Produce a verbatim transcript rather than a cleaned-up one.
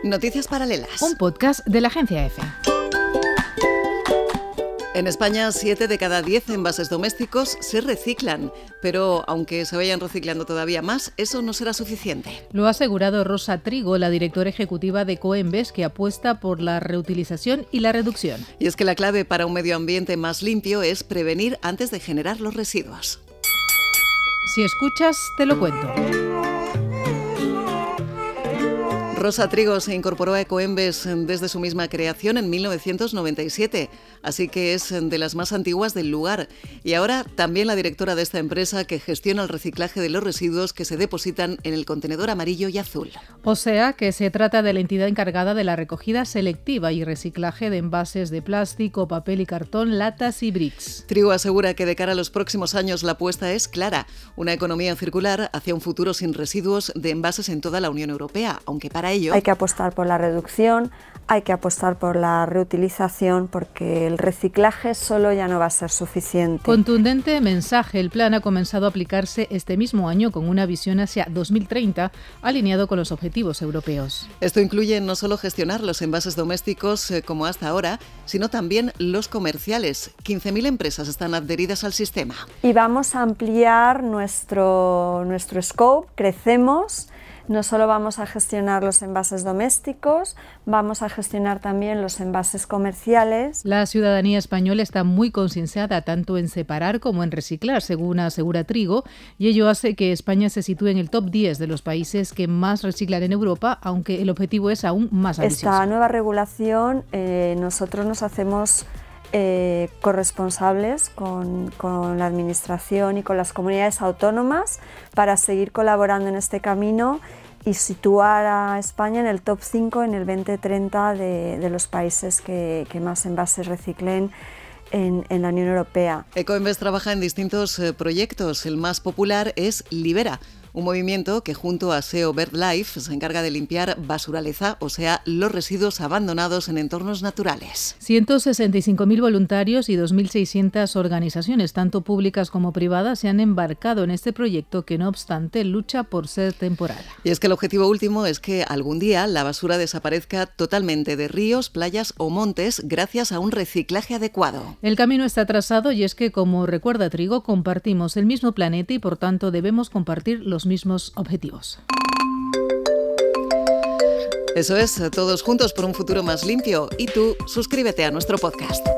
Noticias Paralelas. Un podcast de la agencia EFE. En España, siete de cada diez envases domésticos se reciclan, pero aunque se vayan reciclando todavía más, eso no será suficiente. Lo ha asegurado Rosa Trigo, la directora ejecutiva de Ecoembes, que apuesta por la reutilización y la reducción. Y es que la clave para un medio ambiente más limpio es prevenir antes de generar los residuos. Si escuchas, te lo cuento. Rosa Trigo se incorporó a Ecoembes desde su misma creación en mil novecientos noventa y siete, así que es de las más antiguas del lugar. Y ahora también la directora de esta empresa que gestiona el reciclaje de los residuos que se depositan en el contenedor amarillo y azul. O sea que se trata de la entidad encargada de la recogida selectiva y reciclaje de envases de plástico, papel y cartón, latas y bricks. Trigo asegura que de cara a los próximos años la apuesta es clara, una economía circular hacia un futuro sin residuos de envases en toda la Unión Europea, aunque para ello hay que apostar por la reducción, hay que apostar por la reutilización, porque el reciclaje solo ya no va a ser suficiente. Contundente mensaje. El plan ha comenzado a aplicarse este mismo año con una visión hacia dos mil treinta, alineado con los objetivos europeos. Esto incluye no solo gestionar los envases domésticos eh, como hasta ahora, sino también los comerciales. quince mil empresas están adheridas al sistema. Y vamos a ampliar nuestro, nuestro scope, crecemos. No solo vamos a gestionar los envases domésticos, vamos a gestionar también los envases comerciales. La ciudadanía española está muy concienciada tanto en separar como en reciclar, según asegura Trigo, y ello hace que España se sitúe en el top diez de los países que más reciclan en Europa, aunque el objetivo es aún más ambicioso. Esta nueva regulación, eh, nosotros nos hacemos Eh, corresponsables con, con la Administración y con las comunidades autónomas para seguir colaborando en este camino y situar a España en el top cinco en el veinte treinta de, de los países que, que más envases reciclen en, en la Unión Europea. Ecoembes trabaja en distintos eh, proyectos. El más popular es Libera, un movimiento que junto a S E O BirdLife se encarga de limpiar basuraleza, o sea, los residuos abandonados en entornos naturales. ciento sesenta y cinco mil voluntarios y dos mil seiscientas organizaciones, tanto públicas como privadas, se han embarcado en este proyecto que, no obstante, lucha por ser temporal. Y es que el objetivo último es que algún día la basura desaparezca totalmente de ríos, playas o montes gracias a un reciclaje adecuado. El camino está trazado y es que, como recuerda Trigo, compartimos el mismo planeta y por tanto debemos compartir los mismos objetivos. Eso es, todos juntos por un futuro más limpio. Y tú, suscríbete a nuestro podcast.